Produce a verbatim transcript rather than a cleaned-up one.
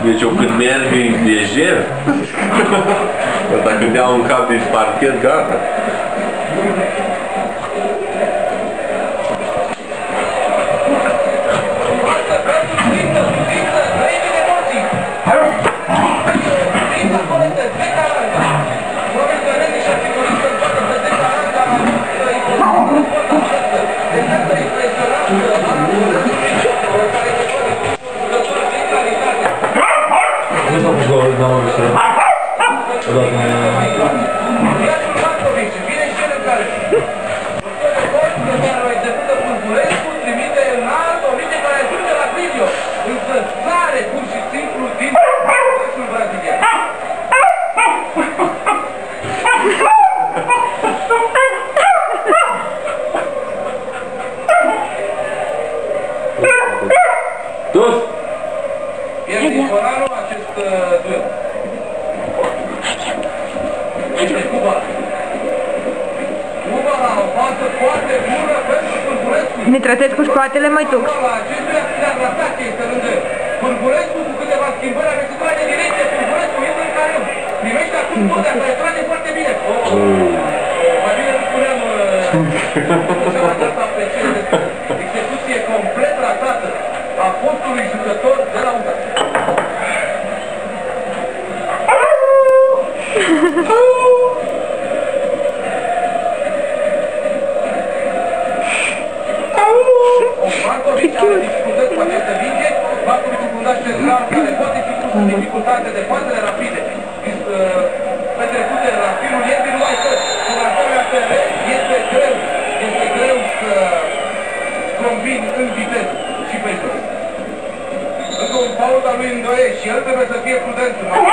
Deci eu când merg în lejer, dacă dea un cap de parchet, gata. Ne tratezi cu spatele, mai tux. Pârgurescu cu câteva schimbări amestecate de direcție. Pârgurescu intră în care primește acum tot, dar care trage foarte bine. Mai bine nu spuneam această apreciere despre execuție complet ratată a fostului jucător de la Ungar. Markovic are dificultăți cu această minge. Markovic un fundaș central care poate fi pus în dificultate de fazele rapide petrecute la firul ierbii, numai că în asemenea teren este greu, este greu să combini în viteză și pe jos. Încă un fault al lui Îndoie și el trebuie să fie prudent.